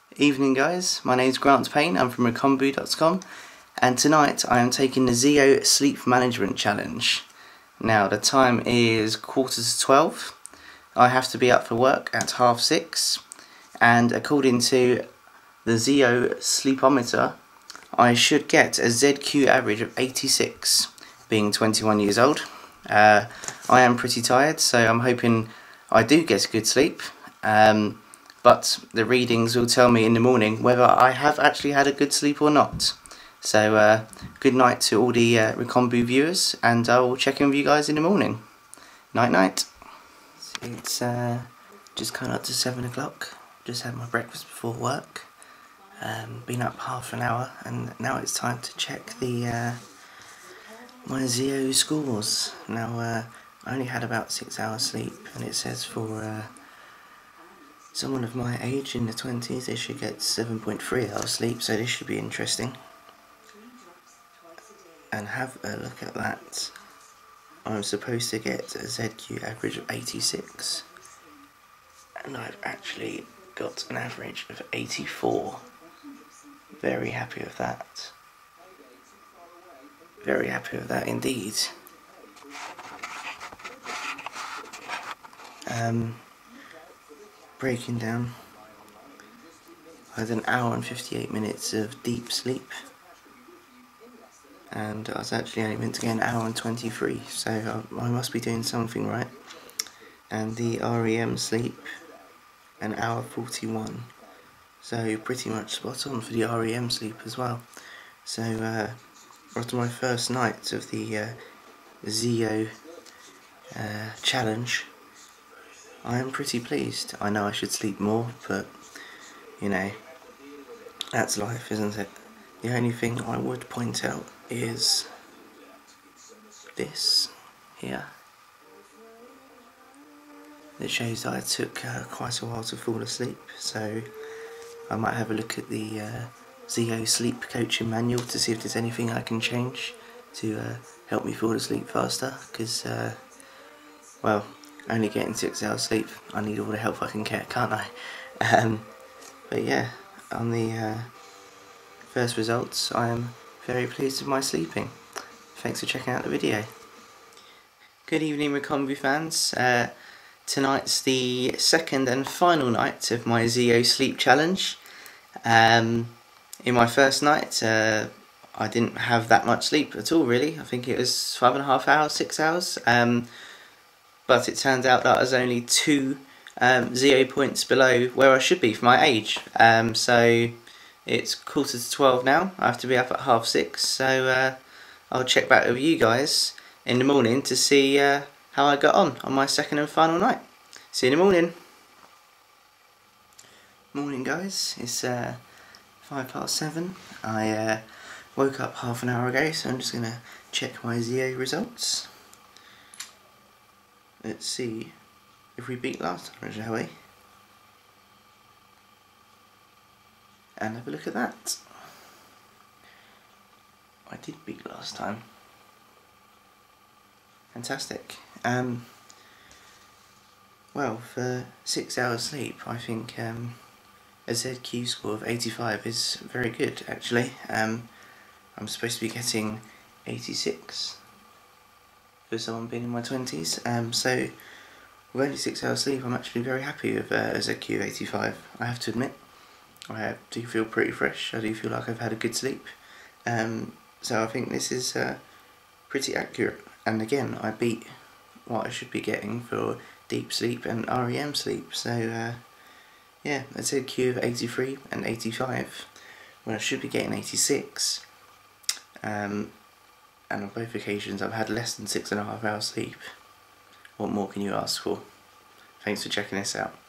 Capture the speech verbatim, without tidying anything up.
Evening guys, my name is Grant Payne, I'm from Recombu dot com, and tonight I am taking the Zeo Sleep Management Challenge. Now the time is quarter to twelve, I have to be up for work at half six, and according to the Zeo Sleepometer, I should get a Z Q average of eighty-six, being twenty-one years old. Uh, I am pretty tired, so I'm hoping I do get a good sleep. Um, but the readings will tell me in the morning whether I have actually had a good sleep or not. So uh, good night to all the uh, Recombu viewers, and I will check in with you guys in the morning. Night night. It's uh, just kind of up to seven o'clock. Just had my breakfast before work. Um, been up half an hour, and now it's time to check the uh, my Zeo scores. Now uh, I only had about six hours sleep, and it says for uh, someone of my age in the twenties they should get seven point three hours sleep, so this should be interesting. And have a look at that. I'm supposed to get a Z Q average of eighty-six, and I've actually got an average of eighty-four. Very happy with that. Very happy with that indeed. Um, breaking down, I had an hour and fifty-eight minutes of deep sleep, and I was actually only meant to get an hour and twenty-three, so I, I must be doing something right. And the R E M sleep, an hour forty-one, so pretty much spot on for the R E M sleep as well. So uh, after my first night of the uh, Zeo uh, challenge, I am pretty pleased. I know I should sleep more, but you know, that's life, isn't it? The only thing I would point out is this here. It shows that I took uh, quite a while to fall asleep, so I might have a look at the uh, Zeo Sleep Coaching Manual to see if there's anything I can change to uh, help me fall asleep faster, because, uh, well, only getting six hours sleep, I need all the help I can get, can't I? Um, but yeah, on the uh, first results, I am very pleased with my sleeping. Thanks for checking out the video. Good evening Recombu fans. Uh, tonight's the second and final night of my Zeo Sleep Challenge. Um, in my first night, uh, I didn't have that much sleep at all really. I think it was five and a half hours, six hours. Um, but it turned out that I was only two um, Zeo points below where I should be for my age. Um, so it's quarter to twelve now. I have to be up at half six. So uh, I'll check back with you guys in the morning to see uh, how I got on on my second and final night. See you in the morning. Morning guys, it's uh, five past seven. I uh, woke up half an hour ago, so I'm just going to check my Zeo results. Let's see if we beat last time, shall we? And have a look at that. I did beat last time. Fantastic. Um, well, for six hours sleep, I think um, a Z Q score of eighty-five is very good, actually. Um, I'm supposed to be getting eighty-six for someone being in my twenties. Um, so, with only six hours sleep, I'm actually very happy with uh, a Z Q eighty-five, I have to admit. I do feel pretty fresh, I do feel like I've had a good sleep. Um, so I think this is uh, pretty accurate. And again, I beat what I should be getting for deep sleep and R E M sleep. So uh, yeah, a Z Q of eighty-three and eighty-five, when I should be getting eighty-six. Um, and on both occasions I've had less than six and a half hours sleep. What more can you ask for? Thanks for checking this out.